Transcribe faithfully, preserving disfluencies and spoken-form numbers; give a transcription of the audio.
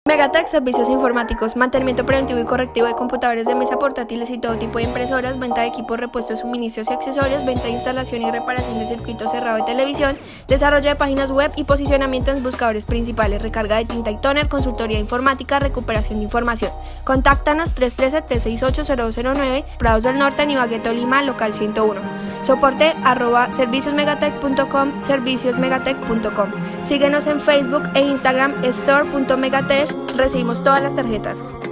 Megatech Servicios Informáticos, mantenimiento preventivo y correctivo de computadores de mesa, portátiles y todo tipo de impresoras, venta de equipos, repuestos, suministros y accesorios, venta de instalación y reparación de circuito cerrado de televisión, desarrollo de páginas web y posicionamiento en buscadores principales, recarga de tinta y tóner, consultoría informática, recuperación de información. Contáctanos tres uno tres, tres seis ocho, cero cero nueve, Prados del Norte, Nibagué, Tolima, local ciento uno. Soporte arroba serviciosmegatech punto com, serviciosmegatech punto com. Síguenos en Facebook e Instagram store punto megatech. Recibimos todas las tarjetas.